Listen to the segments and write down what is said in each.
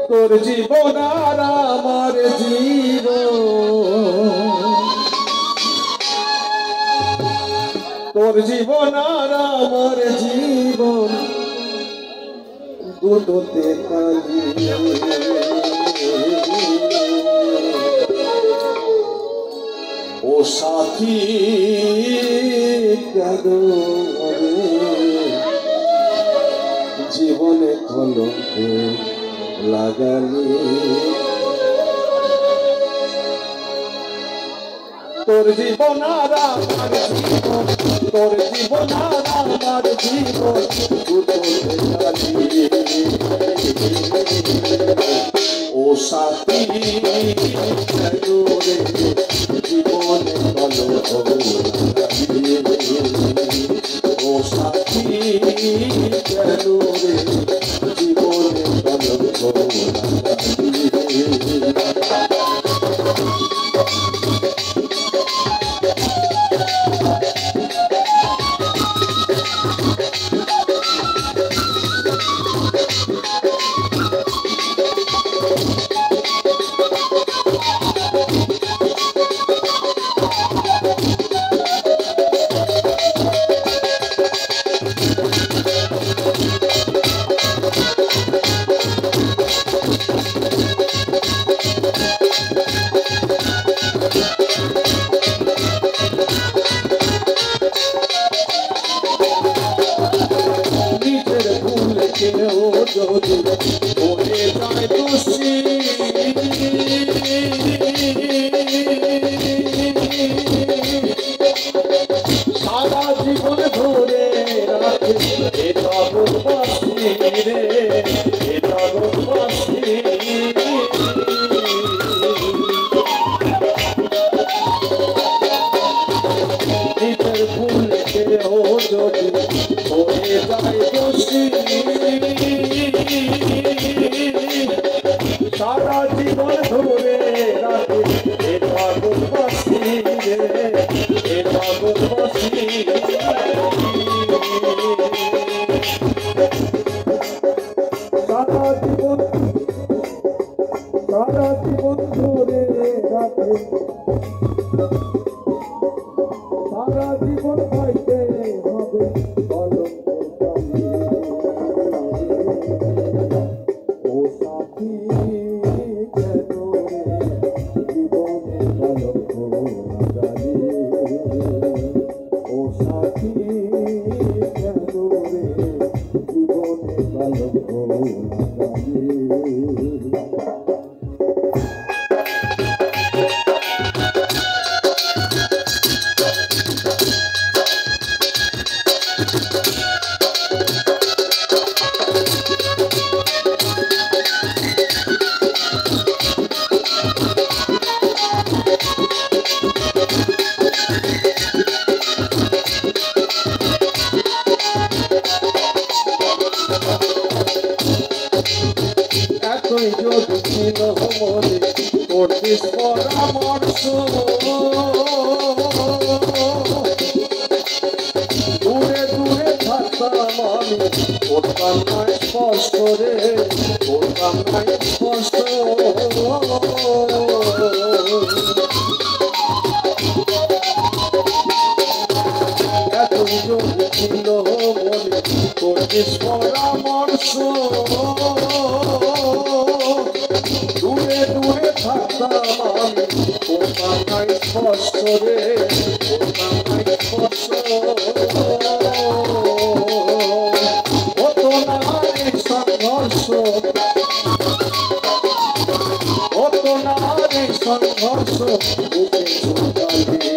তোর জীবন আর আমার জীবন, তোর জীবন আর আমার জীবন দুটোতে কালি। ও সাথী কেন জীবনে কলঙ্ক লাগালি? তোর জীবন আর আমার জীবন, তোর জীবন আর আমার জীবন দুটোতে কালি। ও সাথী কেন রে জীবনে কলঙ্ক লাগালি? ও সাথী কেন রে জীবনে কলঙ্ক লাগালি? সারা জীবন ধরে রাখে জগৎবাসী রে, জগৎবাসী নিজের ভুলকে ও যদি হয়ে যায় দোষী, সারা জীবন ধরে রাখে জগৎবাসী রে, জগৎবাসী। সারা জীবন ধরে রাখে, সারা জীবন পাইতে হবে কলঙ্ক কালি। ও সাথী কেন রে জীবনে কলঙ্ক লাগালি? ও সাথী কেন রে জীবনে কলঙ্ক লাগালি? এতই যদি ছিল মনে করতিস পরামর্শ, দূরে দূরে থাকতাম আমি, করতাম না স্পষ্ট রে, করতাম না স্পষ্ট। এতই যদি ছিল মনে করতিস পরামর্শ, দূরে দূরে থাকতাম আমি, করতাম না স্পষ্ট রে, করতাম না স্পষ্ট। হতো না রে সংঘর্ষ, হতো না রে সংঘর্ষ বুকে ঝুঁকালে।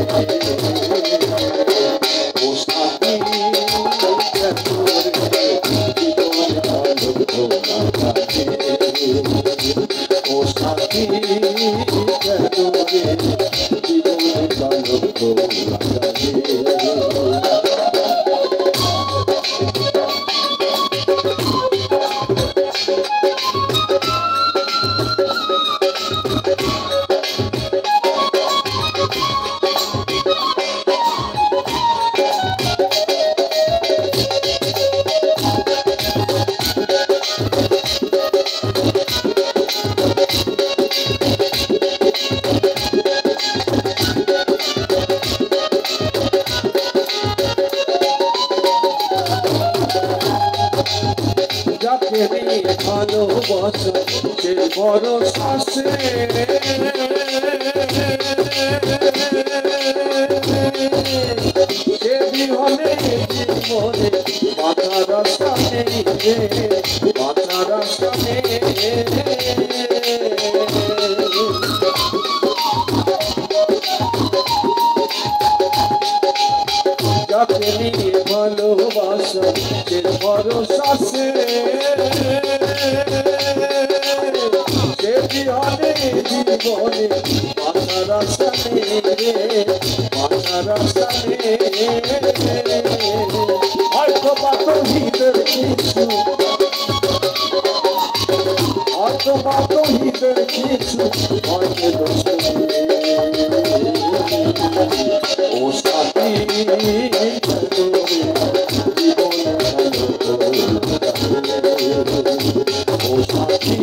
ও সাথী কেন রে জীবনে কলঙ্ক লাগালি? ও সাথী কেন রে জীবনে কলঙ্ক লাগালি? নিয়ে ভালোবাসা সে বড় শাসে সে বিহনে জীবনে বাঁচা রাস্তা নেই রে বাঁচা রাস্তা নেই যাকে নিয়ে ভালোবাসা সে ভরসা সে বিহনে জীবনে বাঁচা রাস্তা নেই রে বাঁচা রাস্তা নেই হয়তো বাতো হৃদয় কিছু হয়তো বাতো হৃদয় কিছু হয়তো দোষ ও সাথী ও সাথী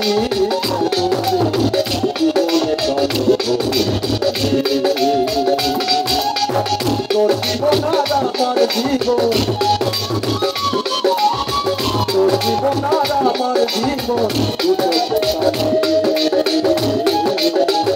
তোর জীবন আর আমার জীবন তোর জীবন আর আমার জীবন দুটো